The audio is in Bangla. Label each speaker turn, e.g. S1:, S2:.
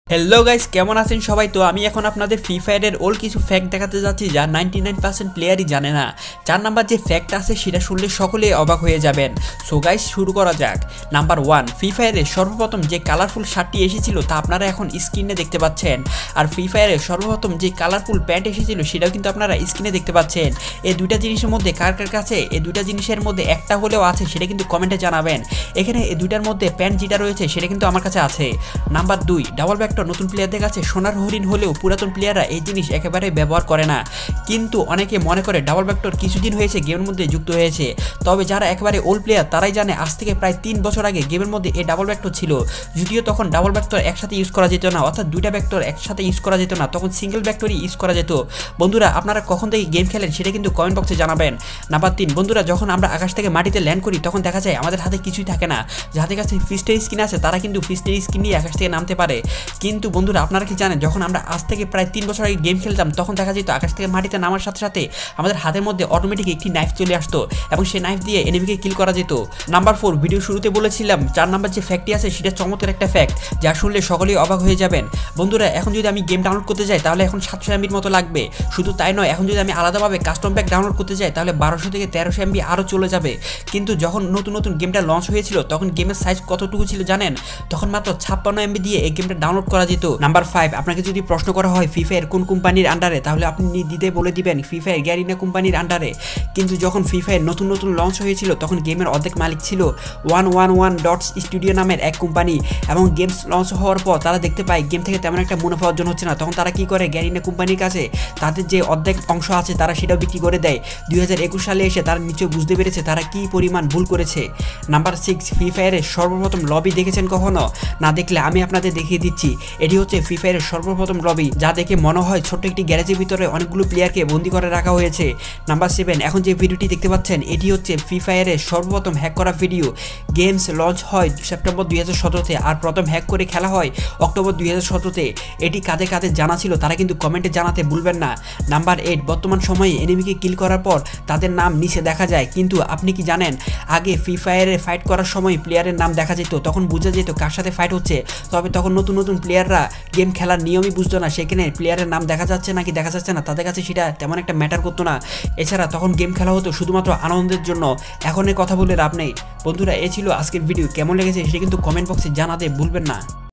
S1: হ্যালো গাইস, কেমন আছেন সবাই? তো আমি এখন আপনাদের ফ্রি ফায়ারের ওল্ড কিছু ফ্যাক্ট দেখাতে যাচ্ছি যা 99% প্লেয়ারই জানে না। 4 নাম্বার যে ফ্যাক্ট আছে সেটা শুনলে সকলেই অবাক হয়ে যাবেন। সো গাইস, শুরু করা যাক। নাম্বার 1, ফ্রি ফায়ারে সর্বপ্রথম যে কালারফুল শার্টটি এসেছিল তা আপনারা এখন স্ক্রিনে দেখতে পাচ্ছেন। আর ফ্রি ফায়ারে সর্বপ্রথম যে কালারফুল প্যান্ট এসেছিল সেটাও কিন্তু আপনারা স্ক্রিনে দেখতে পাচ্ছেন। এই দুইটা জিনিসের মধ্যে কার কার কাছে এই দুইটা জিনিসের মধ্যে একটা হলেও আছে সেটা কিন্তু কমেন্টে জানাবেন। এখানে এই দুইটার মধ্যে প্যান্ট যেটা রয়েছে সেটা কিন্তু আমার কাছে আছে। নাম্বার 2, ডাবল ব্যাক নতুন প্লেয়ারদের কাছে সোনার হরিণ হলেও পুরাতন প্লেয়াররা এই জিনিস একেবারে ব্যবহার করে না। কিন্তু অনেকে মনে করে ডাবল ব্যাক্টর কিছুদিন হয়েছে গেমের মধ্যে যুক্ত হয়েছে, তবে যারা একেবারে ওল্ড প্লেয়ার তারাই জানে আজ থেকে প্রায় 3 বছর আগে গেমের মধ্যে এই ডাবল ব্যাক্টর ছিল। যদিও তখন ডাবল ব্যাক্টর একসাথে ইউজ করা যেত না, অর্থাৎ দুইটা ব্যাক্টর একসাথে ইউজ করা যেত না, তখন সিঙ্গেল ব্যাক্টরই ইউজ করা যেত। বন্ধুরা, আপনারা কখন থেকে গেম খেলেন সেটা কিন্তু কমেন্ট বক্সে জানাবেন। নাম্বার 3, বন্ধুরা, যখন আমরা আকাশ থেকে মাটিতে ল্যান্ড করি তখন দেখা যায় আমাদের হাতে কিছুই থাকে না। যাদের কাছে ফিস্টের স্কিন আছে তারা কিন্তু ফিস্টের স্কিন নিয়ে আকাশ থেকে নামতে পারে। কিন্তু বন্ধুরা, আপনারা কি জানেন যখন আমরা আজ থেকে প্রায় 3 বছর আগে গেম খেলতাম তখন দেখা যেত আকাশ থেকে মাটিতে নামার সাথে সাথে আমাদের হাতের মধ্যে অটোমেটিক একটি নাইফ চলে আসতো এবং সেই নাইফ দিয়ে এনিমিকে কিল করা যেত। নাম্বার 4, ভিডিও শুরুতে বলেছিলাম 4 নাম্বার যে ফ্যাক্টটি আছে সেটা চমৎকার একটা ফ্যাক্ট যা শুনলে সকলেই অবাক হয়ে যাবেন। বন্ধুরা, এখন যদি আমি গেম ডাউনলোড করতে যাই তাহলে এখন 700 MBর মতো লাগবে। শুধু তাই নয়, এখন যদি আমি আলাদাভাবে কাস্টম প্যাক ডাউনলোড করতে যাই তাহলে 1200 থেকে 1300 MB আরও চলে যাবে। কিন্তু যখন নতুন নতুন গেমটা লঞ্চ হয়েছিল তখন গেমের সাইজ কতটুকু ছিল জানেন? তখন মাত্র 56 MB দিয়ে এই গেমটা ডাউনলোড করা যেত। নাম্বার 5, আপনাকে যদি প্রশ্ন করা হয় ফ্রি ফায়ার কোন কোম্পানির আন্ডারে, তাহলে আপনি নির্দ্বিধায় বলে দিবেন ফ্রি ফায়ার গ্যারিনা কোম্পানির আন্ডারে। কিন্তু যখন ফ্রি ফায়ার নতুন নতুন লঞ্চ হয়েছিল তখন গেমের অর্ধেক মালিক ছিল 111 ডটস স্টুডিও নামের এক কোম্পানি, এবং গেমস লঞ্চ হওয়ার পর তারা দেখতে পায় গেম থেকে তেমন একটা মুনাফা অর্জন হচ্ছে না। তখন তারা কি করে, গ্যারিনা কোম্পানির কাছে তাদের যে অর্ধেক অংশ আছে তারা সেটাও বিক্রি করে দেয়। 2021 সালে এসে তারা নিশ্চয় বুঝতে পেরেছে তারা কি পরিমাণ ভুল করেছে। নাম্বার 6, ফ্রি ফায়ারের সর্বপ্রথম লবি দেখেছেন কখনো? না দেখলে আমি আপনাদের দেখিয়ে দিচ্ছি। এটি হচ্ছে ফ্রি ফায়ারের সর্বপ্রথম লবি, যা দেখে মনে হয় ছোট্ট একটি গ্যারেজের ভিতরে অনেকগুলো প্লেয়ারকে বন্দি করে রাখা হয়েছে। নাম্বার 7, এখন যে ভিডিওটি দেখতে পাচ্ছেন এটি হচ্ছে ফ্রি ফায়ারের সর্বপ্রথম হ্যাক করা ভিডিও। গেমস লঞ্চ হয় সেপ্টেম্বর 2017-তে আর প্রথম হ্যাক করে খেলা হয় অক্টোবর 2017-তে। এটি কাদের কাদের জানা ছিল তারা কিন্তু কমেন্টে জানাতে ভুলবেন না। নাম্বার 8, বর্তমান সময়ে এনিমিকে কিল করার পর তাদের নাম নিচে দেখা যায়, কিন্তু আপনি কি জানেন আগে ফ্রি ফায়ারে ফাইট করার সময় প্লেয়ারের নাম দেখা যেত, তখন বোঝা যেত কার সাথে ফাইট হচ্ছে। তবে তখন নতুন নতুন প্লেয়াররা গেম খেলার নিয়মই বুঝতো না, সেখানে প্লেয়ারের নাম দেখা যাচ্ছে নাকি দেখা যাচ্ছে না তাদের কাছে সেটা তেমন একটা ম্যাটার করতো না। এছাড়া তখন গেম খেলা হতো শুধুমাত্র আনন্দের জন্য। এখন কথা বলে লাভ নেই। বন্ধুরা, এ ছিল আজকের ভিডিও। কেমন লেগেছে সেটা কিন্তু কমেন্ট বক্সে জানাতে ভুলবেন না।